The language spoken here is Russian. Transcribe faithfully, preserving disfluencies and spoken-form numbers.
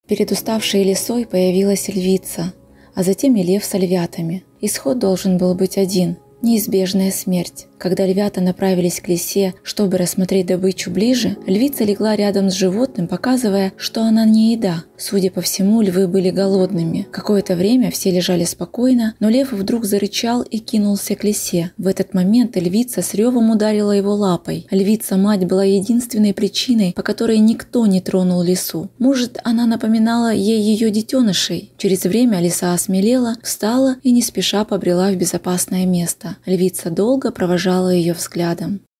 Перед уставшей лисой появилась львица, а затем и лев со львятами. Исход должен был быть один – неизбежная смерть. Когда львята направились к лисе, чтобы рассмотреть добычу ближе, львица легла рядом с животным, показывая, что она не еда. Судя по всему, львы были голодными. Какое-то время все лежали спокойно, но лев вдруг зарычал и кинулся к лисе. В этот момент львица с ревом ударила его лапой. Львица-мать была единственной причиной, по которой никто не тронул лису. Может, она напоминала ей ее детенышей. Через время лиса осмелела, встала и не спеша побрела в безопасное место. Львица долго провожала ее взглядом.